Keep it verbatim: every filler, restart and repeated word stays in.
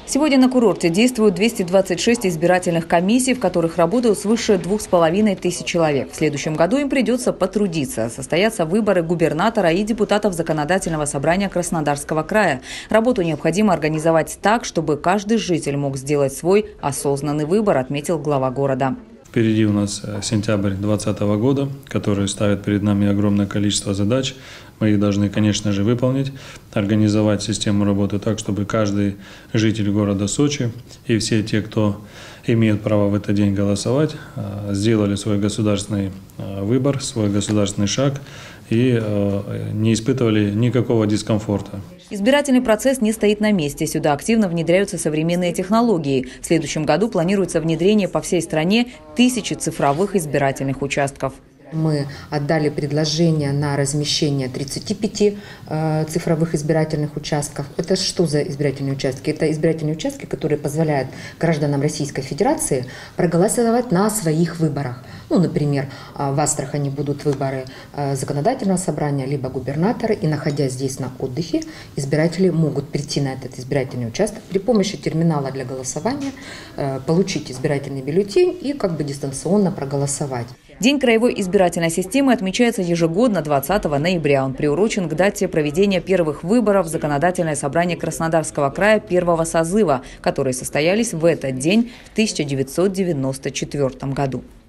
Сегодня на курорте действуют двести двадцать шесть избирательных комиссий, в которых работают свыше двух с половиной тысяч человек. В следующем году им придется потрудиться. Состоятся выборы губернатора и депутатов Законодательного собрания Краснодарского края. Работу необходимо организовать так, чтобы каждый житель мог сделать свой осознанный выбор, отметил глава города. Впереди у нас сентябрь две тысячи двадцатого года, который ставит перед нами огромное количество задач. Мы их должны, конечно же, выполнить, организовать систему работы так, чтобы каждый житель города Сочи и все те, кто имеет право в этот день голосовать, сделали свой государственный выбор, свой государственный шаг и не испытывали никакого дискомфорта. Избирательный процесс не стоит на месте. Сюда активно внедряются современные технологии. В следующем году планируется внедрение по всей стране тысячи цифровых избирательных участков. Мы отдали предложение на размещение тридцати пяти э, цифровых избирательных участков. Это что за избирательные участки? Это избирательные участки, которые позволяют гражданам Российской Федерации проголосовать на своих выборах. Ну, например, в Астрахани будут выборы Законодательного собрания, либо губернатора, и, находясь здесь на отдыхе, избиратели могут прийти на этот избирательный участок при помощи терминала для голосования, получить избирательный бюллетень и как бы дистанционно проголосовать. День краевой избирательной системы отмечается ежегодно двадцатого ноября. Он приурочен к дате проведения первых выборов в Законодательное собрание Краснодарского края первого созыва, которые состоялись в этот день в тысяча девятьсот девяносто четвёртом году.